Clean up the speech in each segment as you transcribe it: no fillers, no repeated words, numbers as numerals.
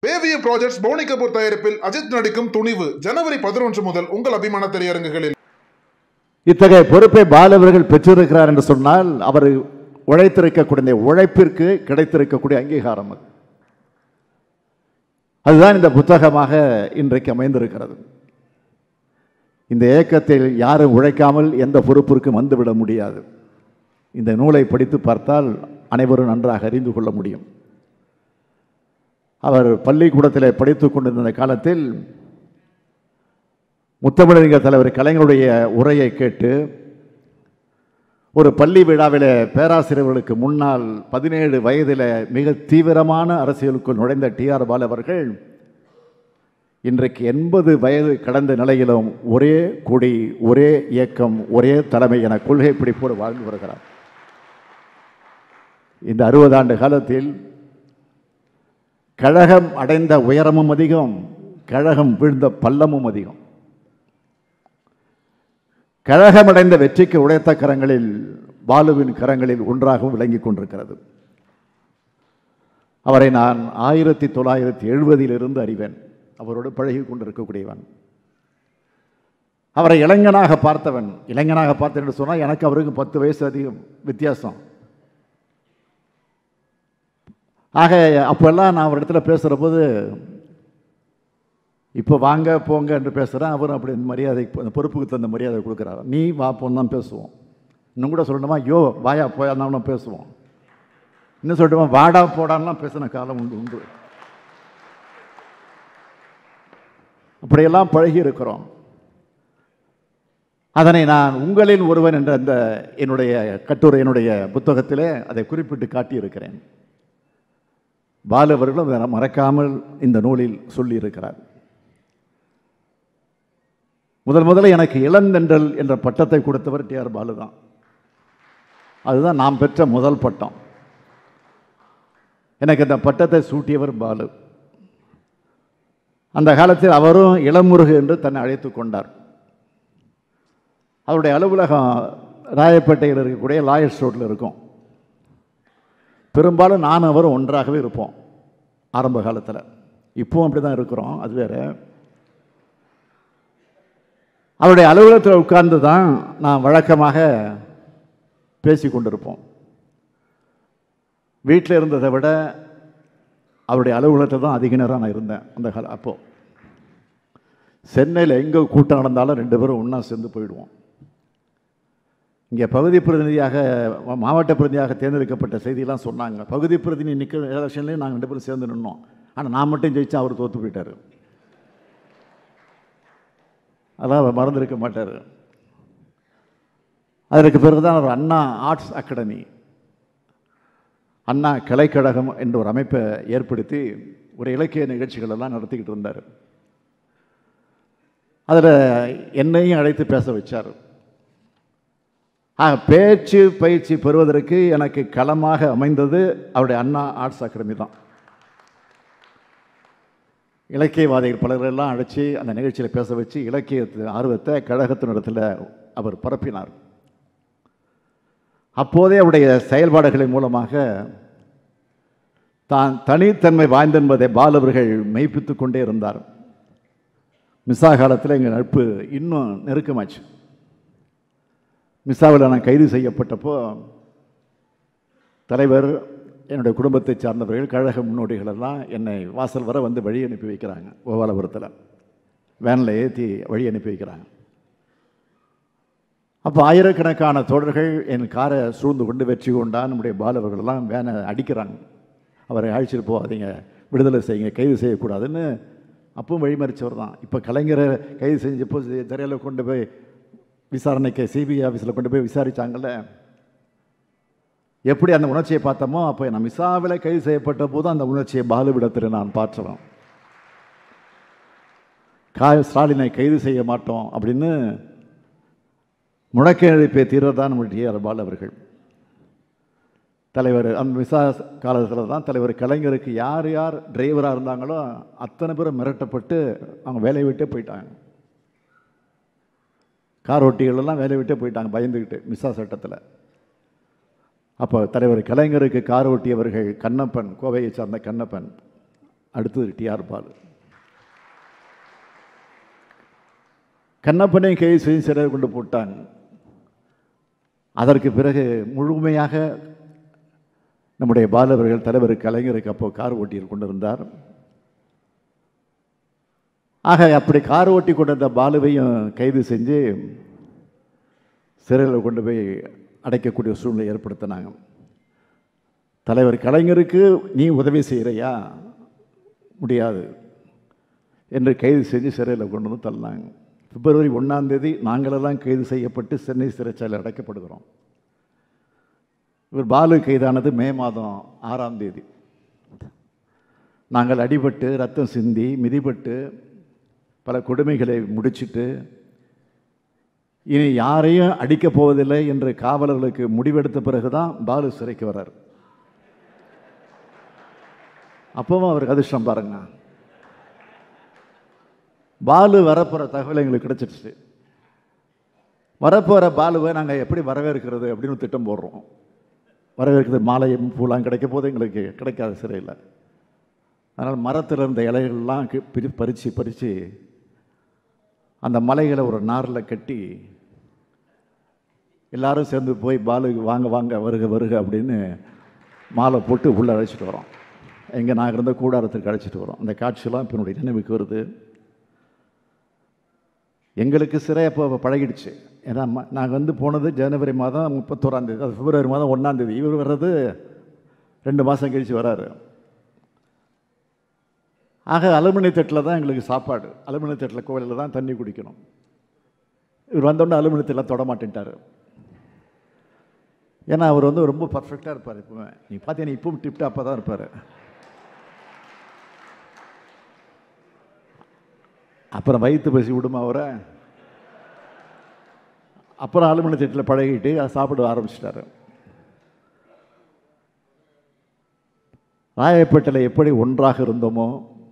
வேவிய projects Fani Kapoor தயாரிப்பில் அஜித் நடிக்கும் துணிவு ஜனவரி 11 முதல் உங்கள் அபிமான திரையரங்குகளில். இத்தகைய பொறுப்பை பாலு அவர்கள் பெற்றிருக்கிறார் என்று சொன்னால் அவர் உழைத்திருக்கக்கூடிய உழைப்பிற்கு கிடைத்திருக்கக்கூடிய அங்கீகாரம் அதுதான் இந்த புத்தகமாக இன்றைக்கு அமைந்திருக்கிறது. இந்த இயக்கத்தில் யாரும் உழைக்காமல் எந்த பொறுப்பிற்கும் வந்துவிட முடியாது. இந்த நூலை படித்து பார்த்தால் அனைவரும் நன்றாக அறிந்து கொள்ள முடியும். அவர் பள்ளிக்கூடத்தில் படித்துக் கொண்டிருந்த காலத்தில் முத்தமிழறிஞர் தலைவர் கலைஞருடைய உரையை கேட்டு ஒரு பள்ளி விழாவில் பேராசிரியர்களுக்கு முன்னால் 17 வயதில் மிக தீவிரமான அரசியலுக்குள் நுழைந்த டிஆர் பாலு அவர்கள் இன்றைக்கு 80 வயது கடந்த நிலையிலும் ஒரே கொடி, ஒரே இயக்கம், ஒரே தலைமை என கொள்கை பிடிப்போடு வாழ்ந்து வருகிறார். இந்த 60 ஆண்டு காலத்தில் கழகம் அடைந்த உயரமும் அதிகம், கழகம் வீழ்ந்த பள்ளமும் அதிகம். கழகம் அடைந்த வெற்றிக்கு உழைத்த கரங்களில் பாலுவின் கரங்களில் ஒன்றாகவும் விளங்கி கொண்டிருக்கிறது. அவரை நான் 1970 அறிவேன். அவரோடு பழகி கொண்டிருக்கக்கூடியவன். அவரை இளைஞனாக பார்த்தவன். இளைஞனாக பார்த்தேன் என்று சொன்னால் எனக்கு அவருக்கு 10 வயசு அதிகம் வித்தியாசம். ஆக அப்போல்லாம் நான் ஒரு இடத்துல பேசுகிற போது இப்போ வாங்க போங்க என்று பேசுகிறேன். அவரும் அப்படி மரியாதை, அந்த பொறுப்புக்கு தகுந்த மரியாதை கொடுக்குறாரு. நீ வா போன்னு தான் பேசுவோம். இன்னும் கூட சொல்லணுமா, யோ வாயா போயாதான் பேசுவோம். இன்னும் சொல்லட்டுமா, வாடா போடான்லாம் பேசின காலம் உண்டு. அப்படியெல்லாம் பழகி இருக்கிறோம். அதனை நான் உங்களில் ஒருவன் என்ற அந்த என்னுடைய கட்டுரை, என்னுடைய புத்தகத்திலே அதை குறிப்பிட்டு காட்டியிருக்கிறேன். பாலு அவர்களும் அதை மறக்காமல் இந்த நூலில் சொல்லியிருக்கிறார். முதல்ல எனக்கு இளந்தென்றல் என்ற பட்டத்தை கொடுத்தவர் டிஆர் பாலு தான். அதுதான் நாம் பெற்ற முதல் பட்டம். எனக்கு அந்த பட்டத்தை சூட்டியவர் பாலு. அந்த காலத்தில் அவரும் இளமுருகு என்று தன்னை அழைத்து கொண்டார். அவருடைய அலுவலகம் ராயப்பேட்டையில் இருக்கக்கூடிய லாயர்ஸ் ரோட்டில் இருக்கும். பெரும்பாலும் நான் அவரும் ஒன்றாகவே இருப்போம் ஆரம்ப காலத்தில். இப்போவும் அப்படி தான் இருக்கிறோம், அது வேறு. அவருடைய அலுவலகத்தில் உட்கார்ந்து தான் நான் வழக்கமாக பேசி கொண்டிருப்போம். வீட்டில் இருந்ததை விட அவருடைய அலுவலகத்தில் தான் அதிக நேரம் நான் இருந்தேன் அந்த காலம். அப்போது சென்னையில் எங்கே கூட்டம் நடந்தாலும் 2 பேரும் ஒன்றா சேர்ந்து போயிடுவோம். இங்கே பகுதி பிரதிநிதியாக, மாவட்ட பிரதிநிதியாக தேர்ந்தெடுக்கப்பட்ட செய்தியெல்லாம் சொன்னாங்க. பகுதி பிரதிநிதி நிற்கிற எலெக்ஷன்லேயும் நாங்கள் 2 பேரும் சேர்ந்து நின்னோம். ஆனால் நான் மட்டும் ஜெயிச்சா அவர் தோற்று போயிட்டார். அதான் அவர் மறந்துருக்க மாட்டார். அதற்கு பிறகு தான் அவர் அண்ணா ஆர்ட்ஸ் அகாடமி, அண்ணா கலைக்கழகம் என்ற ஒரு அமைப்பை ஏற்படுத்தி ஒரு இலக்கிய நிகழ்ச்சிகள் எல்லாம் நடத்திக்கிட்டு இருந்தார். அதில் என்னையும் அழைத்து பேச வச்சார். பேச்சு பயிற்சி பெறுவதற்கு எனக்கு களமாக அமைந்தது அவருடைய அண்ணா ஆர்ட்ஸ் அகாடமி தான். இலக்கியவாதிகள் பலரெல்லாம் அழைச்சி அந்த நிகழ்ச்சியில் பேச வச்சு இலக்கியத்து ஆர்வத்தை கழகத்தினிடத்தில் அவர் பரப்பினார். அப்போதே அவருடைய செயல்பாடுகளின் மூலமாக தான் தனித்தன்மை வாய்ந்தென்பதை பாலு அவர்கள் மெய்ப்பித்து கொண்டே இருந்தார். மிசா காலத்தில் எங்கள் நட்பு இன்னும் நெருக்கமாச்சு. மிசாவில் நான் கைது செய்யப்பட்டப்போ தலைவர், என்னுடைய குடும்பத்தை சார்ந்தவர்கள், கழக முன்னோடிகள் எல்லாம் என்னை வாசல் வர வந்து வழி அனுப்பி வைக்கிறாங்க. கோபாலபுரத்தில் வேனில் ஏற்றி வழி அனுப்பி வைக்கிறாங்க. அப்போ ஆயிரக்கணக்கான தோழர்கள் என் காரை சூழ்ந்து கொண்டு வெற்றி கொண்டா நம்முடைய பாலவர்கள்லாம் வேனை அடிக்கிறாங்க. அவரை அழைச்சிட்டு போகாதீங்க, விடுதலை செய்யுங்க, கைது செய்யக்கூடாதுன்னு அப்பவும் வழிமறிச்சவர் தான். இப்போ கலைஞரை கைது செஞ்சப்போ திரையில் கொண்டு போய் விசாரணைக்கு சிபிஐ ஆஃபீஸில் கொண்டு போய் விசாரித்தாங்கள்ல, எப்படி அந்த உணர்ச்சியை பார்த்தோமோ அப்போ நான் மிசாவில் கைது செய்யப்பட்ட போது அந்த உணர்ச்சியை பாலுவிடத்தில் நான் பார்த்துறோம். ஸ்டாலினை கைது செய்ய மாட்டோம் அப்படின்னு முழக்க எழுப்பிய தீர்வு தான் நம்முடைய டிஆர் பாலு அவர்கள். தலைவர் அந்த மிசா காலத்தில் தான் தலைவர் கலைஞருக்கு யார் யார் டிரைவராக இருந்தாங்களோ அத்தனை பேரும் மிரட்டப்பட்டு அவங்க வேலையை விட்டே போயிட்டாங்க. கார் ஓட்டிகளெல்லாம் வேலையை விட்டே போயிட்டாங்க பயந்துக்கிட்டு மிசா சட்டத்தில். அப்போ தலைவர் கலைஞருக்கு கார் ஓட்டியவர்கள் கண்ணப்பன், கோவையை சார்ந்த கண்ணப்பன், அடுத்தது டிஆர் பாலு. கண்ணப்பனை கைது செய்து சிறையில் கொண்டு போட்டாங்க. அதற்கு பிறகு முழுமையாக நம்முடைய பாலு அவர்கள் தலைவர் கலைஞருக்கு அப்போ கார் ஓட்டி கொண்டிருந்தார். ஆக அப்படி கார் ஓட்டி கொண்டிருந்த பாலுவையும் கைது செஞ்சு சிறையில் கொண்டு போய் அடைக்கக்கூடிய சூழ்நிலை ஏற்படுத்தினாங்க. தலைவர் கலைஞருக்கு நீ உதவி செய்கிறையா? முடியாது என்று கைது செஞ்சு சிறையில் கொண்டு வந்து தள்ளினாங்க. பிப்ரவரி 1 நாங்களெல்லாம் கைது செய்யப்பட்டு சென்னை சிறைச்சாலையில் அடைக்கப்படுகிறோம். இவர் பாலு கைதானது மே மாதம் 6 நாங்கள் அடிபட்டு ரத்தம் சிந்தி மிதிப்பட்டு பல கொடுமைகளை முடிச்சிட்டு இனி யாரையும் அடிக்கப் போவதில்லை என்று காவலர்களுக்கு முடிவெடுத்த பிறகுதான் பாலு சிறைக்கு வர்றார். அப்பவும் அவருக்கு அதிர்ஷ்டம் பாருங்க. பாலு வரப்போகிற தகவல் எங்களுக்கு கிடைச்சிடுச்சு. வரப்போகிற பாலுவை நாங்கள் எப்படி வரவேற்கிறது அப்படின்னு திட்டம் போடுறோம். வரவேற்கிறது மாலையும் பூலாம் கிடைக்க போது எங்களுக்கு கிடைக்காத சிறையில். அதனால் மரத்தில் இருந்த இலைகள்லாம் பறித்து அந்த மலைகளை ஒரு நாரில் கட்டி எல்லாரும் சேர்ந்து போய் பாலுக்கு வாங்க வாங்க வருக வருக அப்படின்னு மாலை போட்டு உள்ளே அழைச்சிட்டு வரோம். எங்கே நாங்கள் இருந்த கூடாரத்துக்கு அழைச்சிட்டு வரோம். அந்த காட்சியெல்லாம் இப்போ என்னுடைய நினைவுக்கு வருது. எங்களுக்கு சிறை அப்போ பழகிடுச்சு. ஏன்னா நாங்கள் போனது ஜனவரி மாதம் 31, அது பிப்ரவரி மாதம் 1. இவர் வர்றது 2 மாதம் கழித்து வராரு. ஆக அலுமினிய தட்டில் தான் எங்களுக்கு சாப்பாடு. அலுமினிய தட்டில் கோவிலில் தான் தண்ணி குடிக்கணும். இவர் வந்தோடனே அலுமினிய தட்டில் தொட மாட்டேன்ட்டார். ஏன்னா அவர் ரொம்ப பர்ஃபெக்டாக இருப்பார். இப்போவே நீ பார்த்தீங்கன்னா இப்பவும் டிப்டாப்பாக தான் இருப்பார். அப்புறம் வயிற்று பசி விடுமா அவரை. அப்புறம் அலுமினிய தட்டில் பழகிட்டு அதை சாப்பிட ஆரம்பிச்சிட்டாரு. ராயப்பேட்டையில் எப்படி ஒன்றாக இருந்தோமோ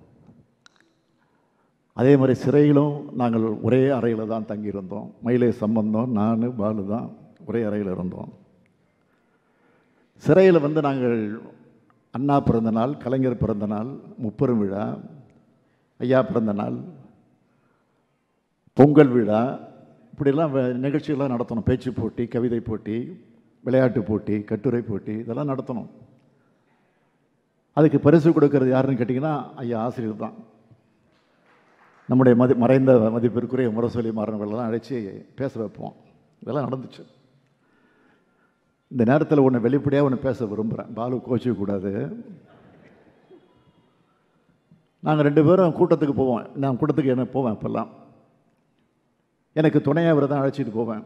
அதே மாதிரி சிறையிலும் நாங்கள் ஒரே அறையில் தான் தங்கியிருந்தோம். மயிலை சம்பந்தம், நான், பாலு தான் ஒரே அறையில் இருந்தோம். சிறையில் நாங்கள் அண்ணா பிறந்த நாள், கலைஞர் பிறந்த நாள், முப்பெரும் விழா, ஐயா பிறந்த நாள், பொங்கல் விழா, இப்படிலாம் நிகழ்ச்சிகள்லாம் நடத்தணும். பேச்சு போட்டி, கவிதை போட்டி, விளையாட்டு போட்டி, கட்டுரை போட்டி, இதெல்லாம் நடத்தணும். அதுக்கு பரிசு கொடுக்கறது யாருன்னு கேட்டிங்கன்னா ஐயா ஆசிரியர் தான். நம்முடைய மறைந்த மதிப்பிற்குரிய முரசொலி மாறனவர்களெல்லாம் அழைச்சி பேச வைப்போம். இதெல்லாம் நடந்துச்சு. இந்த நேரத்தில் ஒன்று வெளிப்படையாக ஒன்று பேச விரும்புகிறேன். பாலு கோச்சிக்கக்கூடாது. நாங்கள் 2 பேரும் கூட்டத்துக்கு போவோம். நான் கூட்டத்துக்கு என்ன போவேன். இப்போல்லாம் எனக்கு துணையாக அவரை தான் அழைச்சிட்டு போவேன்.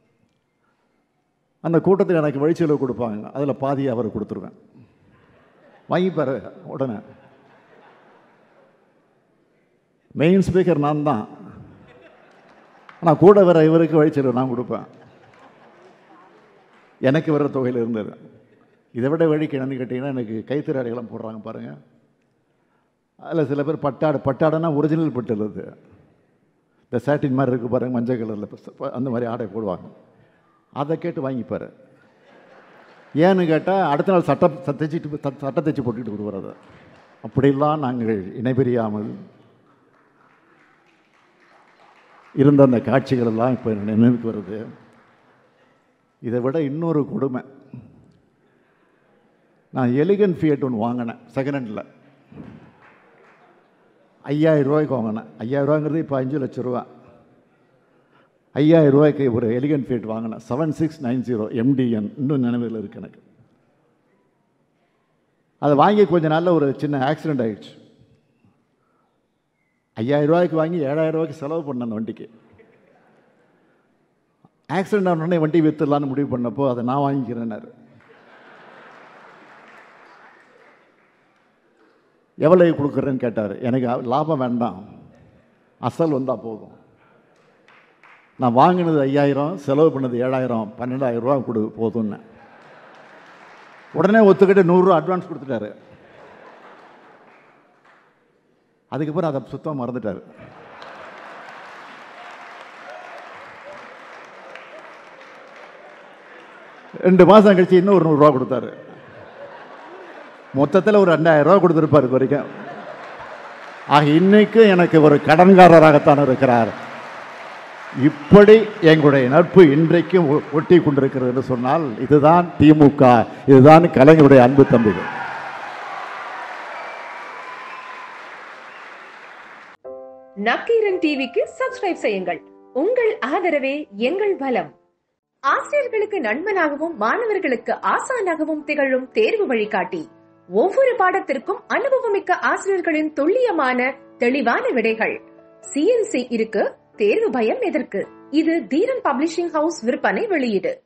அந்த கூட்டத்துக்கு எனக்கு வழிச்செலவு கொடுப்பாங்க. அதில் பாதியை அவரை கொடுத்துருவேன். வாங்கிப்பார் உடனே. மெயின் ஸ்பீக்கர் நான் தான். ஆனால் கூட வர இவருக்கு வழிச்செலவு நான் கொடுப்பேன். எனக்கு வர்ற தொகையில் இருந்தது. இதை விட வழிக்கு என்னன்னு கேட்டிங்கன்னா எனக்கு கைத்தறி அடைகளாம் போடுறாங்க பாருங்கள். அதில் சில பேர் பட்டாடைனா ஒரிஜினல் பட்டு இருக்குது. இந்த சாட்டின் மாதிரி இருக்குது பாருங்கள், மஞ்சள் கலரில் அந்த மாதிரி ஆடை போடுவாங்க. அதை கேட்டு வாங்கிப்பார். ஏன்னு கேட்டால் அடுத்த நாள் சட்டை தைச்சி போட்டுக்கிட்டு விடுவார். அப்படிலாம் நாங்கள் இணைபிரியாமல் இருந்த அந்த காட்சிகள் எல்லாம் இப்போ நினைவுக்கு வருது. இதை விட இன்னொரு கொடுமை. நான் எலிகன் ஃபியட் ஒன்று வாங்கினேன் செகண்ட் ஹேண்டில். 5000 ரூபாய்க்கு வாங்கினேன். 5000 ரூபாங்கிறது இப்போ 5 லட்சம் ரூபா. 5000 ரூபாய்க்கு ஒரு எலிகன் ஃபியட் வாங்கினேன். 7690 MDN. இன்னும் நினைவில் இருக்குது எனக்கு. அதை வாங்கி கொஞ்ச நாளில் ஒரு சின்ன ஆக்சிடெண்ட் ஆகிடுச்சு. 5000 ரூபாய்க்கு வாங்கி 7000 ரூபாய்க்கு செலவு பண்ணேன் அந்த வண்டிக்கு. ஆக்சிடெண்ட் ஆனோடனே வண்டி விற்றுலான்னு முடிவு பண்ணப்போ அதை நான் வாங்கிக்கிறேன்னாரு. எவ்வளோ கொடுக்குறேன்னு கேட்டார். எனக்கு லாபம் வேண்டாம், அசல் வந்தால் போதும். நான் வாங்கினது 5000, செலவு பண்ணது 7000, 12000 ரூபா கொடு போதும்னு. உடனே ஒத்துக்கிட்டு 100 ரூபா அட்வான்ஸ் கொடுத்துட்டாரு. அதுக்கப்புறம் அதை சுத்தமாக மறந்துட்டார். ரெண்டு மாதம் கழிச்சு இன்னும் ஒரு 100 ரூபா கொடுத்தாரு. மொத்தத்தில் ஒரு 2000 ரூபா கொடுத்துருப்பாரு வரைக்கும். இன்னைக்கு எனக்கு ஒரு கடன்காரராகத்தான் இருக்கிறார். இப்படி எங்களுடைய நட்பு இன்றைக்கும் ஒட்டி கொண்டிருக்கிறது என்று சொன்னால் இதுதான் திமுக, இதுதான் கலைஞருடைய அன்பு தம்பிகள். நக்கீரன் டிவிக்கு சப்ஸ்கிரைப் செய்யுங்கள். உங்கள் ஆதரவே எங்கள் பலம். ஆசிரியர்களுக்கு நண்பனாகவும் மாணவர்களுக்கு ஆசானாகவும் திகழும் தேர்வு வழிகாட்டி. ஒவ்வொரு பாடத்திற்கும் அனுபவமிக்க ஆசிரியர்களின் துல்லியமான தெளிவான விடைகள். CNC இருக்கு, தேர்வு பயம் எதற்கு? இது தீரன் பப்ளிஷிங் ஹவுஸ் விற்பனை வெளியீடு.